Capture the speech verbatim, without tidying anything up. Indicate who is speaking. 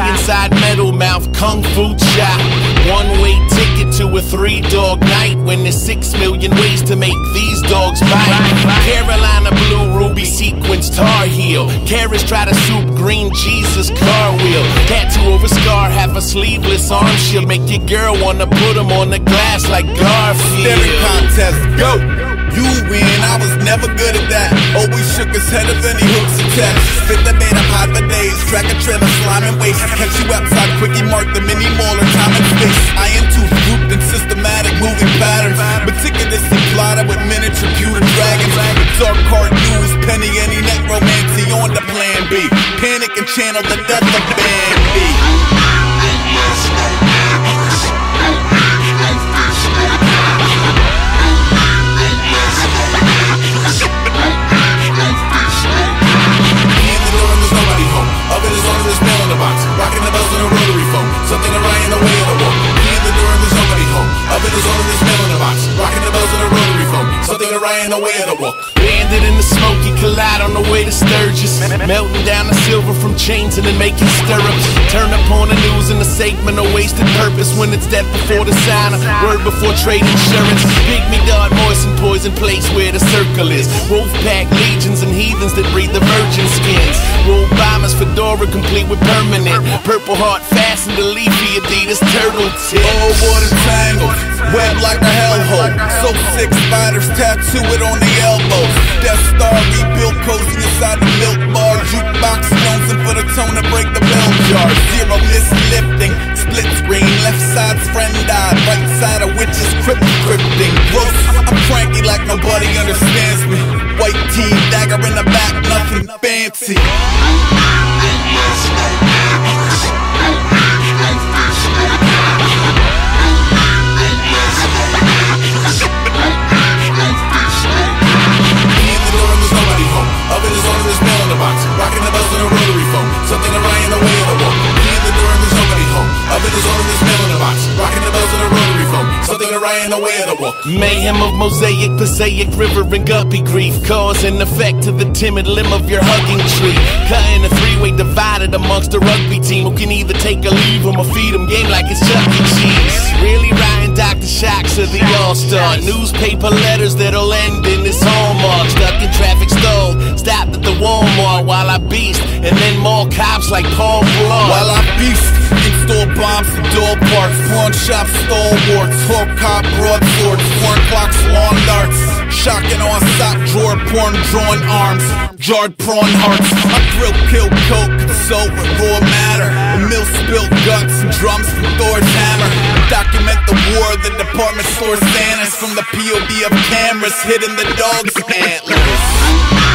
Speaker 1: inside Metal Mouth Kung Fu Chop. One-way ticket to a three-dog night when there's six million ways to make these dogs bite. Carolina blue ruby sequins Tar Heel. Carrots try to soup green Jesus car wheel. Tattoo over scar, have a sleeveless arm shield. Make your girl wanna put him on the glass like Garfield.
Speaker 2: Staring contest, go! You win, I was never good at that. Always shook his head if any hooks attached. Spit the bait up hot for days. Track a trailer, slime and waste. Catch you outside, quickie mark the mini mauler, time and space. Iron tooth grouped in systematic moving patterns. Meticulously plotted with miniature pewter dragons. Dark card news, penny, any necromancy on the plan B. Panic and channel the death of Bambi. Something around in the way of the walk. Key in the door and there's nobody home. Oven is on and there's mail in the box. Rocking the bells in a rotary phone. Something around in the way of the walk.
Speaker 1: Landed in the smoky collide on the way to Sturgis. Melting down the silver from chains and then making stirrups. Turn upon the news and the segment a wasted purpose. When it's death before the sign, word before trade insurance. Pygmy dart, moisten poison place where the circle is. Wolfpack legions and heathens that breathe the virgin skins. Roll bombers, fedora complete with permanent. Purple heart fastened to leafy Adidas turtle tips.
Speaker 2: Oh, water tangled, web like a hellhole. So sick spiders tattoo it on the elbows. Death Star rebuilt cozy inside the milk bar. Jukebox jonesing for the tone to break the bell jar. Zero mislifting, split screen. Left side's friend died, right side of witches crypt crypting. Gross, I'm cranky like nobody understands me. White tee, dagger in the back, nothing fancy. Oven is on and there's mail in the box. Rocking the bells in a rotary phone. Something around in the way of the walk. Key in the door and there's nobody home. Oven is on and there's mail in the box. Rocking the bells in a rotary phone. Something around in the way of the walk.
Speaker 1: Mayhem of mosaic, Passaic river and guppy grief. Cause and effect to the timid limb of your hugging tree. Cutting a three-way divided amongst the rugby team who can either take or leave them or feed them game like it's Chuck E. Cheese. Really riding Doctor Shocks of the All-Star. Newspaper letters that'll end in this hallmark. Stuck in traffic stalled. Stopped at the Walmart while I beast, and then more cops like Paul Blart.
Speaker 2: While I beast, install bombs for door parts, pawn shop stalwarts, hawk cop broadswords, foreign clocks, lawn darts, shocking on sock drawer, porn drawing arms, jarred prawn hearts. I grill kill coke, so raw matter, the mill spilled guts and drums from Thor's hammer. Document the war, the department store Santas from the P O V of cameras hitting the dog's antlers.